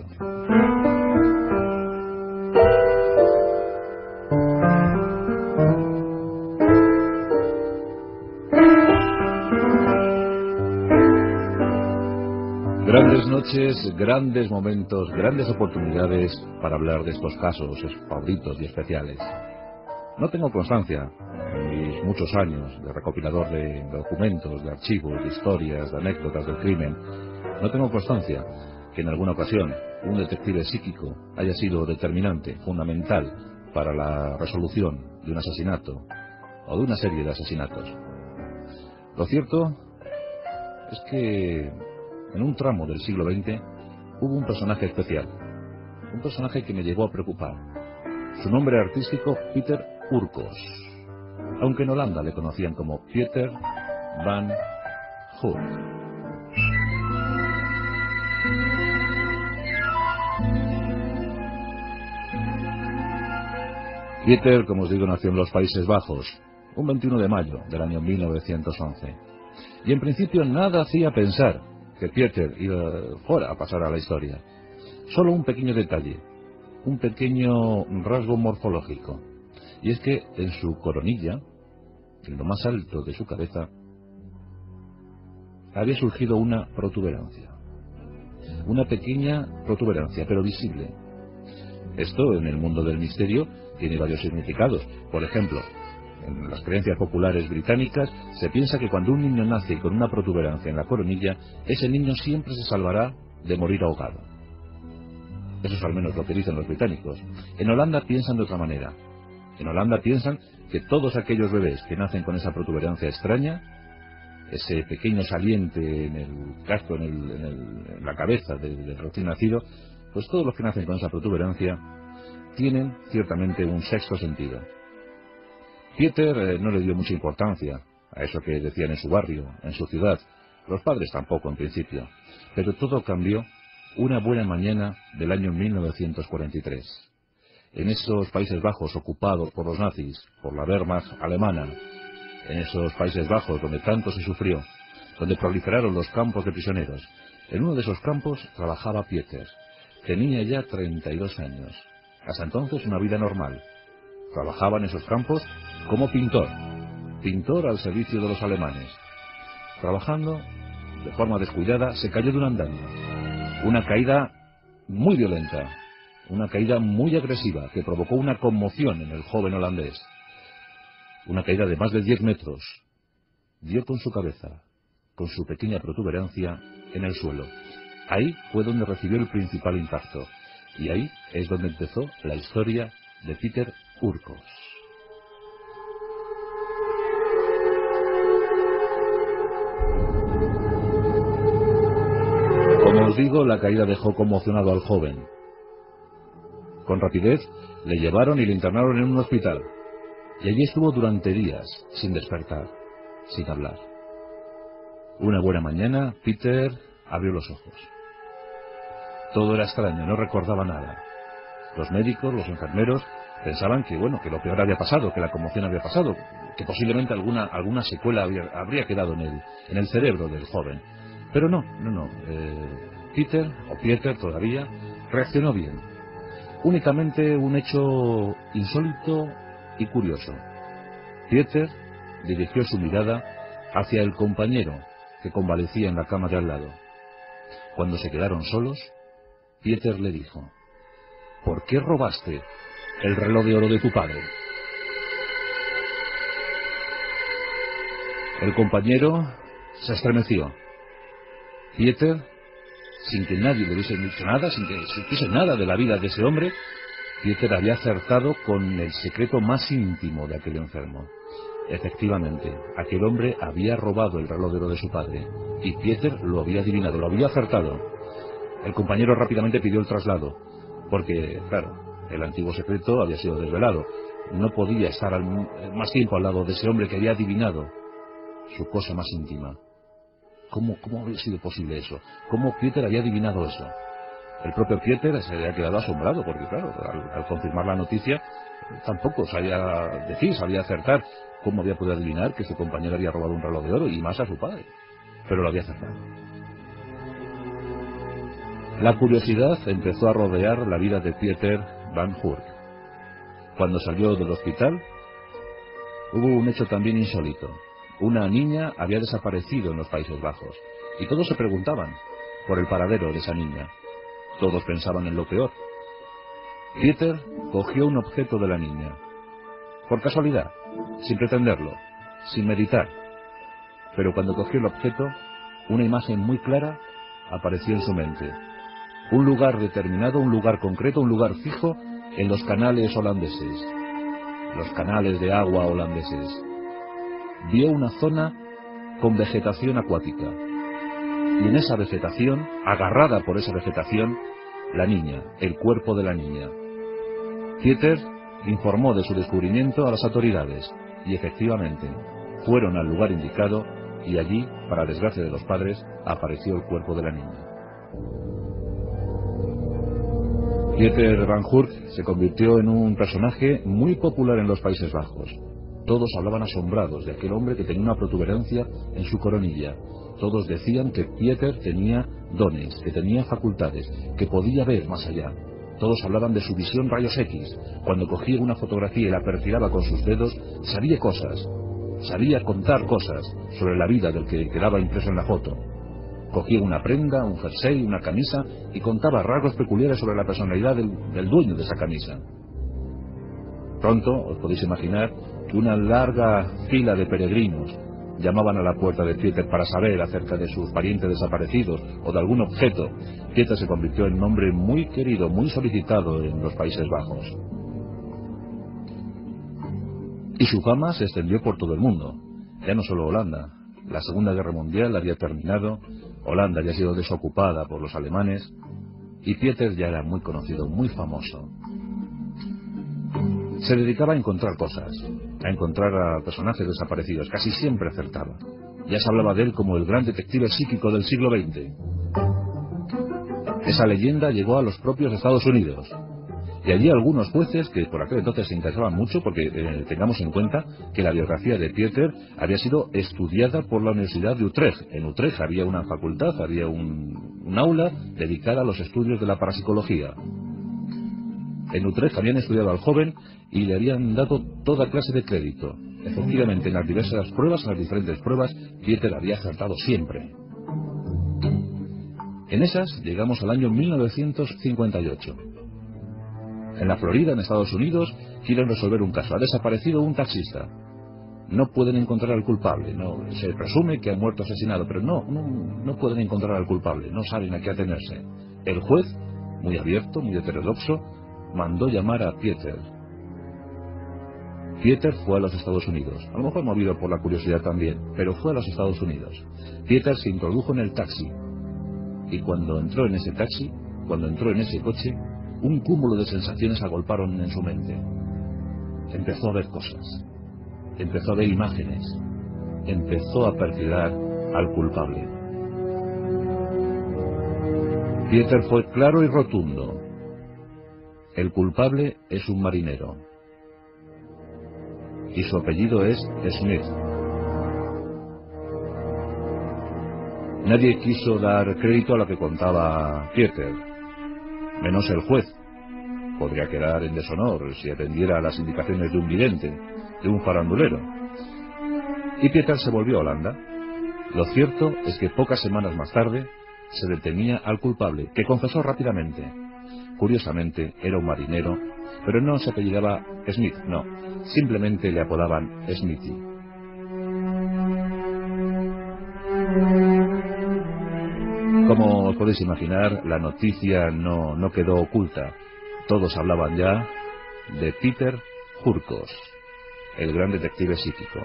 Grandes noches, grandes momentos, grandes oportunidades para hablar de estos casos favoritos y especiales. No tengo constancia, en mis muchos años de recopilador de documentos, de archivos, de historias, de anécdotas del crimen, no tengo constancia que en alguna ocasión un detective psíquico haya sido determinante, fundamental, para la resolución de un asesinato o de una serie de asesinatos. Lo cierto es que en un tramo del siglo XX hubo un personaje especial, un personaje que me llegó a preocupar. Su nombre artístico, Pieter Urkos, aunque en Holanda le conocían como Pieter van Hurk. Pieter, como os digo, nació en los Países Bajos, un 21 de mayo del año 1911. Y en principio nada hacía pensar que Pieter fuera a pasar a la historia. Solo un pequeño detalle, un pequeño rasgo morfológico. Y es que en su coronilla, en lo más alto de su cabeza, había surgido una protuberancia. Una pequeña protuberancia, pero visible. Esto, en el mundo del misterio, tiene varios significados. Por ejemplo, en las creencias populares británicas, se piensa que cuando un niño nace con una protuberancia en la coronilla, ese niño siempre se salvará de morir ahogado. Eso es al menos lo que dicen los británicos. En Holanda piensan de otra manera. En Holanda piensan que todos aquellos bebés que nacen con esa protuberancia extraña, ese pequeño saliente en el casco, en la cabeza del recién nacido, pues todos los que nacen con esa protuberancia tienen ciertamente un sexto sentido. Pieter no le dio mucha importancia a eso que decían en su barrio, en su ciudad. Los padres tampoco en principio. Pero todo cambió una buena mañana del año 1943. En esos Países Bajos ocupados por los nazis, por la Wehrmacht alemana, en esos Países Bajos donde tanto se sufrió, donde proliferaron los campos de prisioneros, en uno de esos campos trabajaba Pieter. Tenía ya 32 años. Hasta entonces una vida normal. Trabajaba en esos campos como pintor al servicio de los alemanes. Trabajando de forma descuidada, se cayó de un andamio. Una caída muy violenta, una caída muy agresiva que provocó una conmoción en el joven holandés. Una caída de más de 10 metros. Dio con su cabeza, con su pequeña protuberancia, en el suelo. Ahí fue donde recibió el principal impacto. Y ahí es donde empezó la historia de Pieter Urkos. Como os digo, la caída dejó conmocionado al joven. Con rapidez le llevaron y le internaron en un hospital. Y allí estuvo durante días, sin despertar, sin hablar. Una buena mañana, Pieter abrió los ojos. Todo era extraño, no recordaba nada. Los médicos, los enfermeros, pensaban que que lo peor había pasado, que la conmoción había pasado, que posiblemente alguna secuela habría quedado en el cerebro del joven. Pero no. Pieter todavía, reaccionó bien. Únicamente un hecho insólito y curioso. Pieter dirigió su mirada hacia el compañero que convalecía en la cama de al lado. Cuando se quedaron solos, Pieter le dijo: ¿por qué robaste el reloj de oro de tu padre? El compañero se estremeció. Pieter, sin que nadie le hubiese dicho nada, sin que supiese nada de la vida de ese hombre, Pieter había acertado con el secreto más íntimo de aquel enfermo. Efectivamente, aquel hombre había robado el reloj de oro de su padre, y Pieter lo había adivinado, lo había acertado. El compañero rápidamente pidió el traslado, porque, claro, el antiguo secreto había sido desvelado. No podía estar más tiempo al lado de ese hombre que había adivinado su cosa más íntima. ¿Cómo había sido posible eso? ¿Cómo Pieter había adivinado eso? El propio Pieter se había quedado asombrado, porque claro, al confirmar la noticia, tampoco sabía acertar cómo había podido adivinar que su compañero había robado un reloj de oro, y más a su padre. Pero lo había acertado. La curiosidad empezó a rodear la vida de Pieter Van Hurk. Cuando salió del hospital, hubo un hecho también insólito. Una niña había desaparecido en los Países Bajos, y todos se preguntaban por el paradero de esa niña. Todos pensaban en lo peor. Pieter cogió un objeto de la niña, por casualidad, sin pretenderlo, sin meditar. Pero cuando cogió el objeto, una imagen muy clara apareció en su mente. Un lugar determinado, un lugar concreto, un lugar fijo en los canales holandeses, los canales de agua holandeses. Vio una zona con vegetación acuática. Y en esa vegetación, agarrada por esa vegetación, la niña, el cuerpo de la niña. Pieter informó de su descubrimiento a las autoridades y efectivamente fueron al lugar indicado y allí, para desgracia de los padres, apareció el cuerpo de la niña. Pieter Van Hurk se convirtió en un personaje muy popular en los Países Bajos. Todos hablaban asombrados de aquel hombre que tenía una protuberancia en su coronilla. Todos decían que Pieter tenía dones, que tenía facultades, que podía ver más allá. Todos hablaban de su visión rayos X. Cuando cogía una fotografía y la perfilaba con sus dedos, sabía cosas, sabía contar cosas sobre la vida del que quedaba impreso en la foto. Cogía una prenda, un jersey, una camisa y contaba rasgos peculiares sobre la personalidad del dueño de esa camisa. Pronto os podéis imaginar que una larga fila de peregrinos llamaban a la puerta de Pieter para saber acerca de sus parientes desaparecidos o de algún objeto. Pieter se convirtió en un hombre muy querido, muy solicitado en los Países Bajos. Y su fama se extendió por todo el mundo, ya no solo Holanda. La Segunda Guerra Mundial había terminado, Holanda había sido desocupada por los alemanes y Pieter ya era muy conocido, muy famoso. Se dedicaba a encontrar cosas, a encontrar a personajes desaparecidos, casi siempre acertaba. Ya se hablaba de él como el gran detective psíquico del siglo XX. Esa leyenda llegó a los propios Estados Unidos. Y allí algunos jueces, que por aquel entonces se interesaban mucho, porque tengamos en cuenta que la biografía de Pieter había sido estudiada por la Universidad de Utrecht. En Utrecht había una facultad, había un aula dedicada a los estudios de la parapsicología. En Utrecht habían estudiado al joven y le habían dado toda clase de crédito. Efectivamente, en las diversas pruebas, en las diferentes pruebas, Pieter había acertado siempre. En esas llegamos al año 1958. En la Florida, en Estados Unidos, quieren resolver un caso. Ha desaparecido un taxista. No pueden encontrar al culpable. No, se presume que ha muerto asesinado, pero no pueden encontrar al culpable. No saben a qué atenerse. El juez, muy abierto, muy heterodoxo, mandó llamar a Pieter. Pieter fue a los Estados Unidos. A lo mejor movido por la curiosidad también, pero fue a los Estados Unidos. Pieter se introdujo en el taxi. Y cuando entró en ese taxi, cuando entró en ese coche, un cúmulo de sensaciones agolparon en su mente. Empezó a ver cosas, empezó a ver imágenes, empezó a perfilar al culpable. Pieter fue claro y rotundo. El culpable es un marinero. Y su apellido es Smith. Nadie quiso dar crédito a lo que contaba Pieter, menos el juez. Podría quedar en deshonor si atendiera a las indicaciones de un vidente, de un farandulero. Y Pieter se volvió a Holanda. Lo cierto es que pocas semanas más tarde se detenía al culpable, que confesó rápidamente. Curiosamente, era un marinero, pero no se apellidaba Smith, no, simplemente le apodaban Smithy. Como os podéis imaginar, la noticia no quedó oculta. Todos hablaban ya de Pieter Hurkos, el gran detective psíquico.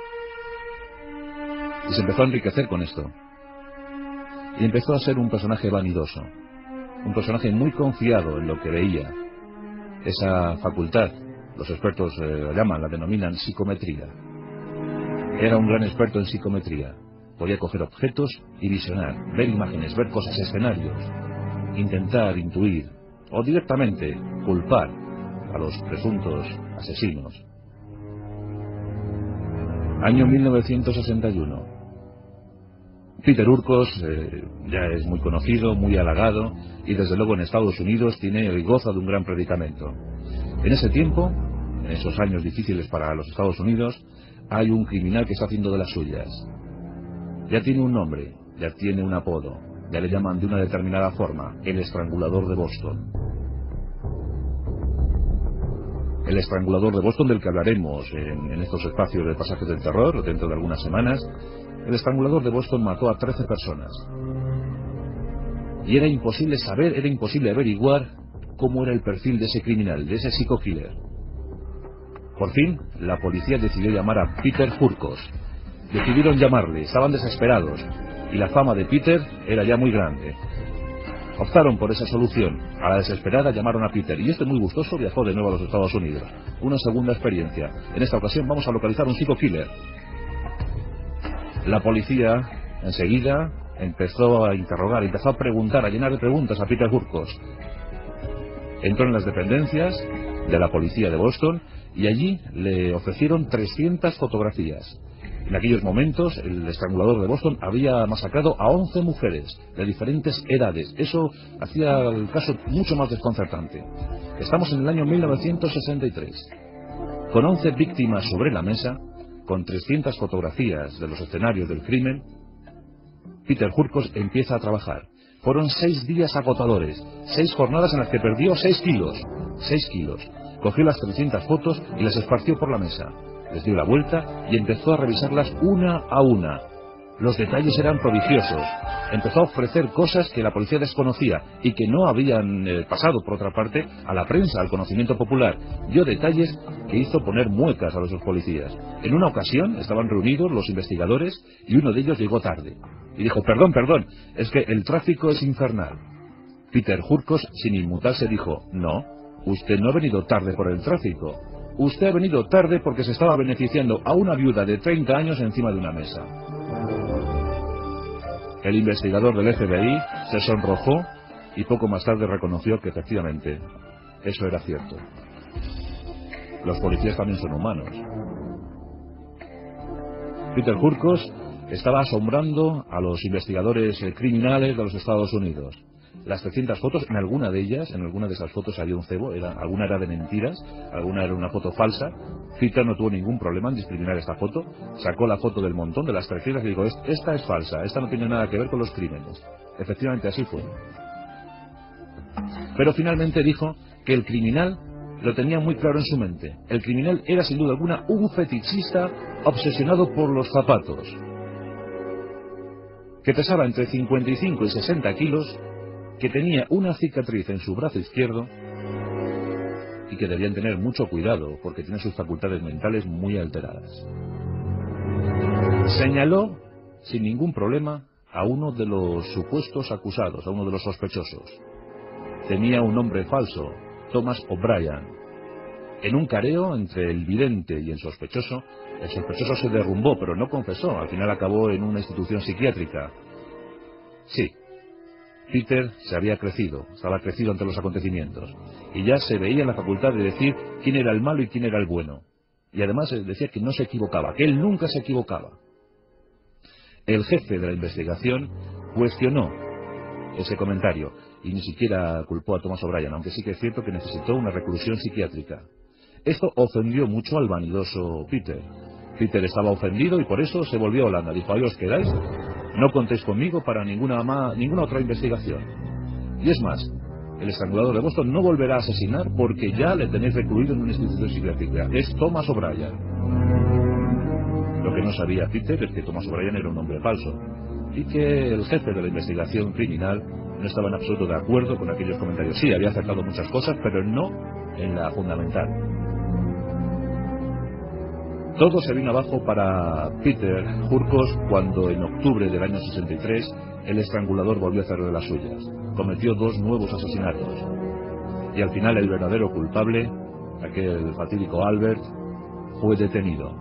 Y se empezó a enriquecer con esto. Y empezó a ser un personaje vanidoso, un personaje muy confiado en lo que veía. Esa facultad, los expertos la denominan psicometría. Era un gran experto en psicometría. Podía coger objetos y visionar, ver imágenes, ver cosas, escenarios, intentar intuir o directamente culpar a los presuntos asesinos. Año 1961. Peter Hurkos ya es muy conocido, muy halagado, y desde luego en Estados Unidos goza de un gran predicamento. En ese tiempo, en esos años difíciles para los Estados Unidos, hay un criminal que está haciendo de las suyas. Ya tiene un nombre, ya tiene un apodo, ya le llaman de una determinada forma: el estrangulador de Boston. El estrangulador de Boston, del que hablaremos en estos espacios de Pasajes del Terror dentro de algunas semanas. El estrangulador de Boston mató a 13 personas. Y era imposible saber, era imposible averiguar cómo era el perfil de ese criminal, de ese psico-killer. Por fin, la policía decidió llamar a Peter Hurkos. Decidieron llamarle, estaban desesperados, y la fama de Peter era ya muy grande. Optaron por esa solución. A la desesperada llamaron a Peter, y este, muy gustoso, viajó de nuevo a los Estados Unidos. Una segunda experiencia. En esta ocasión vamos a localizar un psico-killer. La policía enseguida empezó a interrogar, empezó a preguntar, a llenar de preguntas a Peter Hurkos. Entró en las dependencias de la policía de Boston y allí le ofrecieron 300 fotografías. En aquellos momentos el estrangulador de Boston había masacrado a 11 mujeres de diferentes edades. Eso hacía el caso mucho más desconcertante. Estamos en el año 1963. Con 11 víctimas sobre la mesa, con 300 fotografías de los escenarios del crimen, Peter Hurkos empieza a trabajar. Fueron 6 días agotadores, 6 jornadas en las que perdió 6 kilos. 6 kilos. Cogió las 300 fotos y las esparció por la mesa. Les dio la vuelta y empezó a revisarlas una a una. Los detalles eran prodigiosos. Empezó a ofrecer cosas que la policía desconocía y que no habían pasado, por otra parte, a la prensa, al conocimiento popular. Dio detalles que hizo poner muecas a los policías. En una ocasión estaban reunidos los investigadores y uno de ellos llegó tarde. Y dijo: perdón, es que el tráfico es infernal. Peter Hurkos, sin inmutarse, dijo: no, usted no ha venido tarde por el tráfico. Usted ha venido tarde porque se estaba beneficiando a una viuda de 30 años encima de una mesa. El investigador del FBI se sonrojó y poco más tarde reconoció que efectivamente eso era cierto. Los policías también son humanos. Peter Hurkos estaba asombrando a los investigadores criminales de los Estados Unidos. Las 300 fotos, en alguna de esas fotos había un cebo, alguna era de mentiras, alguna era una foto falsa. Peter no tuvo ningún problema en discriminar esta foto, sacó la foto del montón de las 300 y dijo: esta es falsa, esta no tiene nada que ver con los crímenes. Efectivamente así fue. Pero finalmente dijo que el criminal lo tenía muy claro en su mente. El criminal era sin duda alguna un fetichista obsesionado por los zapatos, que pesaba entre 55 y 60 kilos, que tenía una cicatriz en su brazo izquierdo y que debían tener mucho cuidado porque tiene sus facultades mentales muy alteradas. Señaló sin ningún problema a uno de los supuestos acusados, a uno de los sospechosos. Tenía un nombre falso, Thomas O'Brien. En un careo entre el vidente y el sospechoso se derrumbó, pero no confesó. Al final acabó en una institución psiquiátrica. Sí, Peter se había crecido, estaba crecido ante los acontecimientos, y ya se veía en la facultad de decir quién era el malo y quién era el bueno. Y además decía que no se equivocaba, que él nunca se equivocaba. El jefe de la investigación cuestionó ese comentario y ni siquiera culpó a Thomas O'Brien, aunque sí que es cierto que necesitó una reclusión psiquiátrica. Esto ofendió mucho al vanidoso Peter. Peter estaba ofendido y por eso se volvió a Holanda. Dijo: ahí os quedáis, no contéis conmigo para ninguna otra investigación. Y es más, el estrangulador de Boston no volverá a asesinar porque ya le tenéis recluido en una institución psiquiátrica. Es Thomas O'Brien. Lo que no sabía Peter es que Thomas O'Brien era un hombre falso y que el jefe de la investigación criminal no estaba en absoluto de acuerdo con aquellos comentarios. Sí, había acertado muchas cosas, pero no en la fundamental. Todo se vino abajo para Peter Hurkos cuando en octubre del año 63 el estrangulador volvió a hacer de las suyas. Cometió 2 nuevos asesinatos. Y al final el verdadero culpable, aquel fatídico Albert, fue detenido.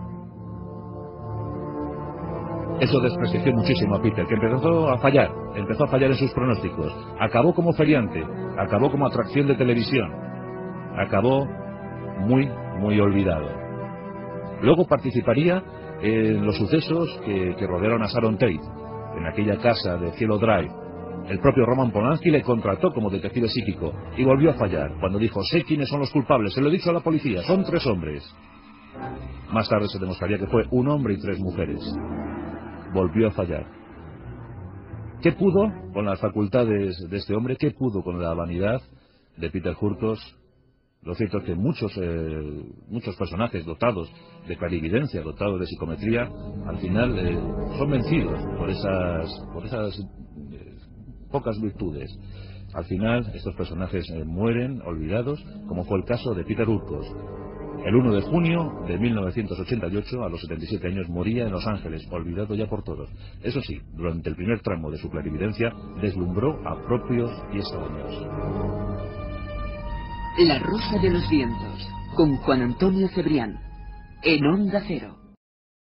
Eso desprestigió muchísimo a Peter, que empezó a fallar en sus pronósticos. Acabó como feriante, acabó como atracción de televisión, acabó muy olvidado. Luego participaría en los sucesos que rodearon a Sharon Tate. en aquella casa de Cielo Drive, el propio Roman Polanski le contrató como detective psíquico y volvió a fallar cuando dijo: sé quiénes son los culpables, se lo he dicho a la policía, son 3 hombres. Más tarde se demostraría que fue un hombre y 3 mujeres. Volvió a fallar. ¿Qué pudo con las facultades de este hombre? ¿Qué pudo con la vanidad de Peter Hurkos? Lo cierto es que muchos personajes dotados de clarividencia, dotados de psicometría, al final son vencidos por esas pocas virtudes. Al final estos personajes mueren olvidados, como fue el caso de Peter Hurkos. El 1 de junio de 1988, a los 77 años, moría en Los Ángeles, olvidado ya por todos. Eso sí, durante el primer tramo de su clarividencia, deslumbró a propios y extraños. La Rosa de los Vientos, con Juan Antonio Cebrián, en Onda Cero.